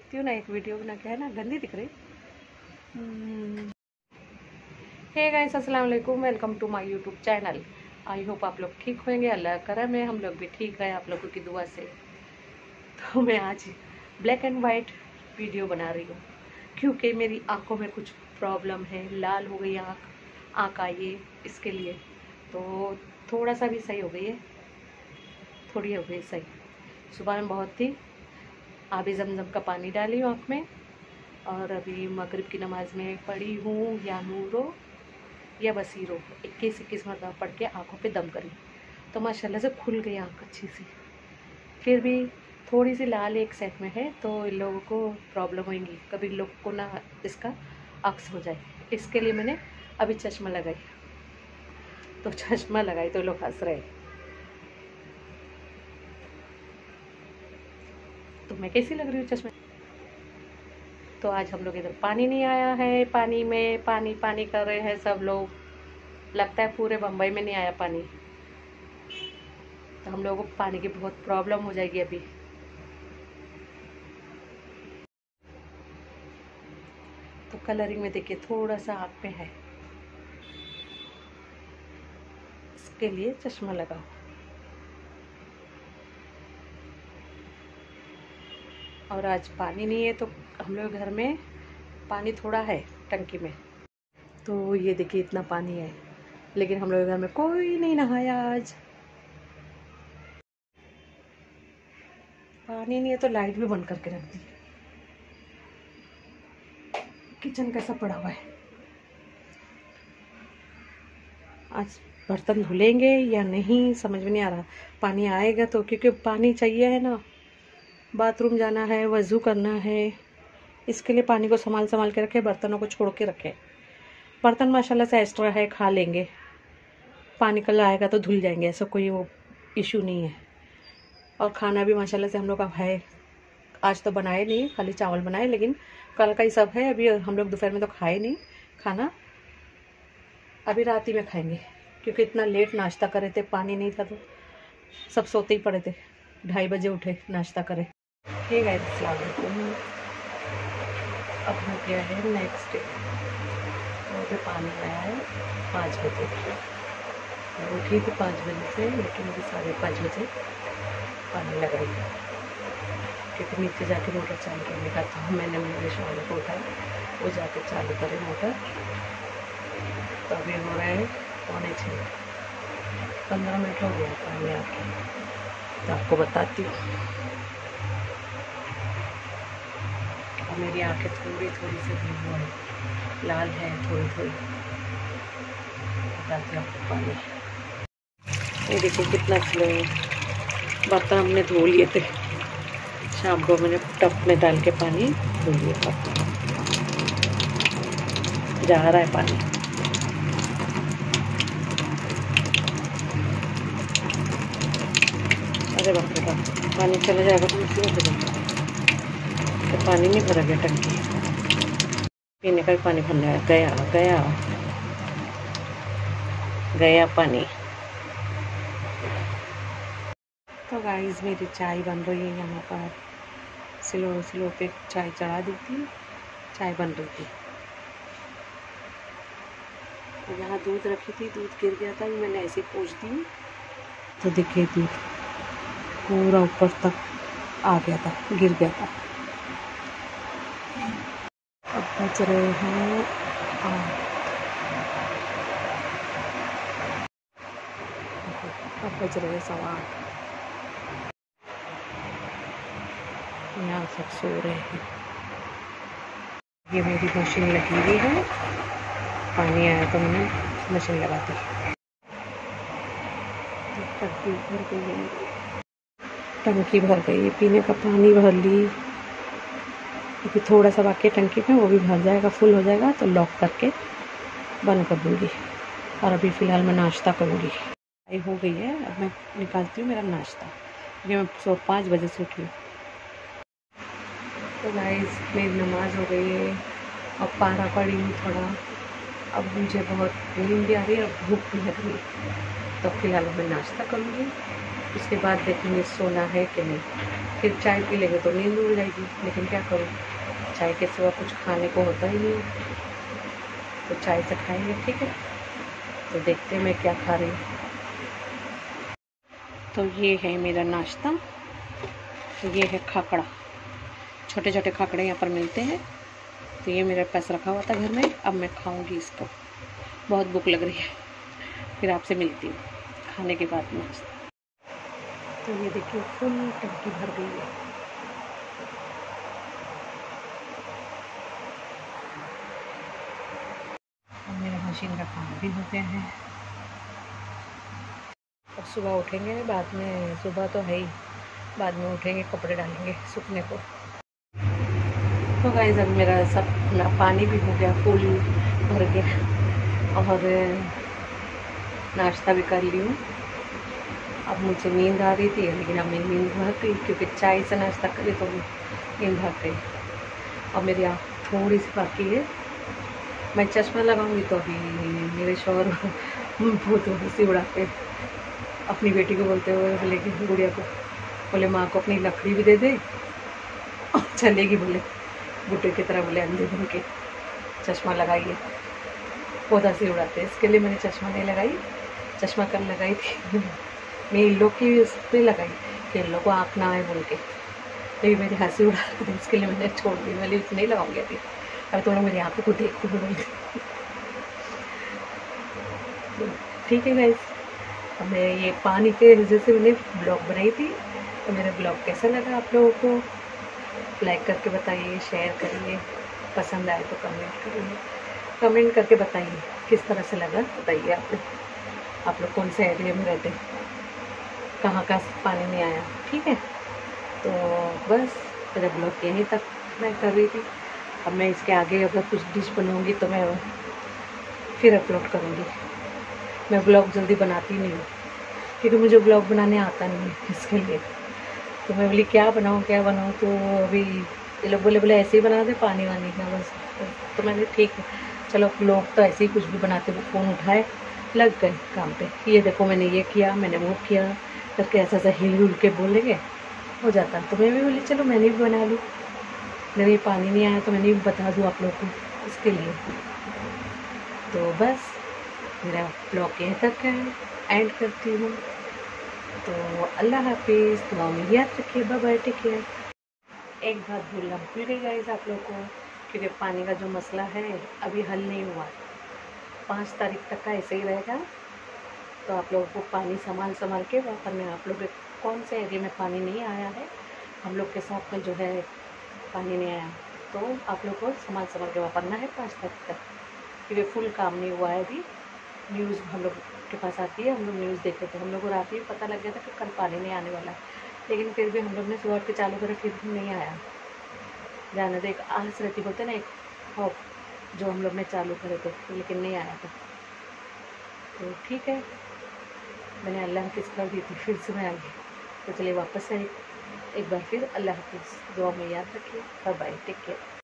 दिखती हूँ ना, एक वीडियो बना के है ना, गंदी दिख रही। हे गाइस, अस्सलाम वालेकुम, welcome to my YouTube channel. I hope आप लोग ठीक होंगे, अल्लाह करम है हम लोग भी ठीक रहे आप लोगों की दुआ से। तो मैं आज ब्लैक एंड वाइट वीडियो बना रही हूँ क्योंकि मेरी आंखों में कुछ प्रॉब्लम है, लाल हो गई आँख आई है, इसके लिए तो थोड़ा सा भी सही हो गई है, थोड़ी हो गई सही। सुबह में बहुत थी, आबी जमजम का पानी डाली हूँ आँख में, और अभी मगरिब की नमाज में पढ़ी हूँ या नूरो या बसीरो 21 मरतबा पढ़ के आँखों पे दम करी, तो माशाल्लाह से खुल गई आँख अच्छी सी। फिर भी थोड़ी सी लाल एक साइड में है, तो इन लोगों को प्रॉब्लम होगी, कभी लोग को ना इसका अक्स हो जाए, इसके लिए मैंने अभी चश्मा लगाई। तो चश्मा लगाई तो लोग हंस रहे, तो मैं कैसी लग रही हूँ चश्मे। तो आज हम लोग इधर पानी नहीं आया है, पानी में पानी पानी कर रहे हैं सब लोग, लगता है पूरे बम्बई में नहीं आया पानी, तो हम लोगों को पानी की बहुत प्रॉब्लम हो जाएगी अभी। तो कलरिंग में देखिए थोड़ा सा आँख पे है, इसके लिए चश्मा लगाओ। और आज पानी नहीं है, तो हम लोग घर में पानी थोड़ा है टंकी में, तो ये देखिए इतना पानी है, लेकिन हम लोग घर में कोई नहीं नहाया आज। पानी नहीं है तो लाइट भी बंद करके रख दी। किचन कैसा पड़ा हुआ है, आज बर्तन धुलेंगे या नहीं समझ में नहीं आ रहा। पानी आएगा तो, क्योंकि पानी चाहिए है ना, बाथरूम जाना है, वज़ू करना है, इसके लिए पानी को संभाल संभाल के रखे, बर्तनों को छोड़ के रखे। बर्तन माशाल्लाह से एक्स्ट्रा है, खा लेंगे, पानी कल आएगा तो धुल जाएंगे, ऐसा कोई वो इशू नहीं है। और खाना भी माशाल्लाह से हम लोग का है, आज तो बनाए नहीं, खाली चावल बनाए, लेकिन कल का ही सब है। अभी हम लोग दोपहर में तो खाए नहीं खाना, अभी रात ही में खाएंगे, क्योंकि इतना लेट नाश्ता करे थे, पानी नहीं था तो सब सोते ही पड़े थे। 2:30 बजे उठे नाश्ता करे। हे गाइस, अस्सलाम वालेकुम। अब हो गया है नेक्स्ट डे, तो अभी पानी आया है 5 बजे। मैं उठी थी 5 बजे से, लेकिन अभी 5:30 बजे पानी लगाई, क्योंकि नीचे जाके मोटर चालू करने का था। मैंने मेरे शौहर को उठाया, वो जाके चालू करे मोटर। तो अभी हो रहा है 5:45, 15 मिनट हो गया पानी आके, तो आपको बताती हूँ। और मेरी आँखें थोड़ी थोड़ी सी भी है, लाल है थोड़ी थोड़ी, बताती हूँ आपको पानी। ये देखिए कितना स्लो है, बर्तन हमने धो लिए थे शाम को, मैंने टब में डाल के पानी धो लिया, जा रहा है पानी। अरे बाप रे बाप, पानी चला जाएगा तो मुसीबत हो जाएगा। तो पानी नहीं भरा गया, टंकी पीने का भी पानी भरना है, गया गया गया पानी। तो गाइस, मेरी चाय बन रही है यहाँ पर, स्लो पे चाय चढ़ा दी थी, चाय बन रही थी। तो यहाँ दूध रखी थी, दूध गिर गया था, मैंने ऐसे पोंछ दी, तो देखिए दूध पूरा ऊपर तक आ गया था, गिर गया था। अब बज रहे हैं 8, अब बज रहे हैं 8:15। यहाँ सब सो रहे हैं। ये मेरी मशीन लगी हुई है, पानी आया तो मैंने मशीन लगा दी। टंकी भर गई है, टंकी भर गई है, पीने का पानी भर ली। अभी थोड़ा सा बाकी टंकी में, वो भी भर जाएगा, फुल हो जाएगा तो लॉक करके बंद कर दूँगी। और अभी फ़िलहाल मैं नाश्ता करूँगी। चाय हो गई है, अब मैं निकालती हूँ मेरा नाश्ता, क्योंकि मैं 5 बजे से उठी हूँ। तो गाइस, मेरी नमाज हो गई है, अब पारा पड़ी हूँ थोड़ा। अब मुझे बहुत नींद भी आ रही है और भूख भी लग रही है। तो फिलहाल मैं नाश्ता करूँगी, उसके बाद देखेंगे सोना है कि नहीं। फिर चाय पी लेंगे तो नींद उड़ जाएगी, लेकिन क्या करूँ, चाय के सिवा कुछ खाने को होता ही नहीं, तो चाय से खाएंगे। ठीक है, तो देखते हैं मैं क्या खा रही हूँ। तो ये है मेरा नाश्ता, ये है खाकड़ा, छोटे छोटे खाकड़े यहाँ पर मिलते हैं। तो ये मेरे पास रखा हुआ था घर में, अब मैं खाऊंगी इसको। बहुत भूख लग रही है, फिर आपसे मिलती हूँ खाने के बाद नाश्ता। तो ये देखिए फुल टंकी भर गई है। और मेरा मशीन का काम भी हो गया है। अब सुबह उठेंगे, बाद में, सुबह तो है ही, बाद में उठेंगे कपड़े डालेंगे सूखने को। तो गाइस अब मेरा सब पानी भी हो गया, फुल भर गया, और नाश्ता भी कर ली हूँ। अब मुझे नींद आ रही थी, लेकिन अब मेरी नींद भाग गई, क्योंकि चाय से नाश्ता करी तो नींद भाग गई। और मेरी आँख थोड़ी सी बाकी है, मैं चश्मा लगाऊंगी तो अभी मेरे शौहर बहुत हंसी उड़ाते, अपनी बेटी को बोलते हुए, बोले कि गुड़िया को, बोले माँ को अपनी लकड़ी भी दे दे और चलेगी, बोले बुढ़े की तरह, बोले अंधे बन के चश्मा लगाइए। बहुत हंसी उड़ाते, इसके लिए मैंने चश्मा नहीं लगाई। चश्मा कल लगाई थी मैं इन लोग की उस पर लगाई कि इन लोग को आँख ना आए बोल के, लेकिन मेरी हंसी उड़ाते थे, इसके लिए मैंने छोड़ दी। मैं नहीं लगाऊंगी अभी थोड़ा मेरी आँखों को देखो बोल। ठीक है गाइस, मैं ये पानी के वजह से मैंने ब्लॉग बनाई थी। तो मेरा ब्लॉग कैसा लगा आप लोगों को, लाइक करके बताइए, शेयर करिए, पसंद आए तो कमेंट करिए, कमेंट करके बताइए किस तरह से लगा। बताइए आप लोग कौन से एरिया में रहते, कहाँ का पानी नहीं आया। ठीक है, तो बस मेरा ब्लॉग यहीं तक मैं कर रही थी। अब मैं इसके आगे अगर कुछ डिश बनाऊंगी तो मैं फिर अपलोड करूँगी। मैं ब्लॉग जल्दी बनाती नहीं हूँ, क्योंकि मुझे ब्लॉग बनाने आता नहीं है, इसके लिए। तो मैं बोली क्या बनाऊँ, तो अभी ये लोग बोले ऐसे ही बना दे पानी वानी का बस। तो मैंने ठीक है चलो, लोग तो ऐसे ही कुछ भी बनाते, वो फ़ोन उठाए लग गए काम पे। ये देखो मैंने ये किया, मैंने वो किया करके ऐसा ऐसा हिल हुल के बोलेंगे, हो जाता। तो मैं भी बोली चलो मैंने भी बना लूँ, मेरे ये पानी नहीं आया तो मैंने भी बता दूँ आप लोग को, इसके लिए। तो बस मेरा ब्लॉग यहीं तक है, एंड करती हूँ। तो अल्लाह हाफिज़, दुआ में याद रखिए, बाय बाय, टेक केयर। एक बात भूलना भूल गई गाइस आप लोग को, क्योंकि पानी का जो मसला है अभी हल नहीं हुआ, 5 तारीख तक का ऐसे ही रहेगा। तो आप लोगों को पानी संभाल के वापरना है। आप लोग कौन से एरिया में पानी नहीं आया है, हम लोग के साथ में जो है पानी नहीं आया, तो आप लोग को संभाल के वापरना है 5 तारीख तक, क्योंकि फुल काम नहीं हुआ है अभी। न्यूज़ हम लोग के पास आती है, हम लोग न्यूज़ देखते थे, हम लोग को रात ही पता लग गया था कि कल पानी नहीं आने वाला, लेकिन फिर भी हम लोग ने सुबह के चालू करा, फिर भी नहीं आया। जाने दे, एक आस रहती, बोलते ना, एक होप, जो हम लोग ने चालू करे थे, लेकिन नहीं आया था। तो ठीक है, मैंने अल्लाह हाफिज़ कर दी थी, फिर से मैं आ गई। तो चलिए वापस से एक बार फिर अल्लाह हाफिज़, दुआ में याद रखिए, बाय बाय, टेक केयर।